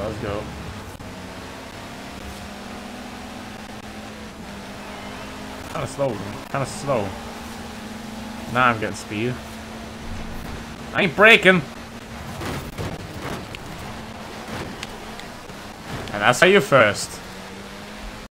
let's go. Kind of slow. Now I'm getting speed. I ain't braking. And that's how you first.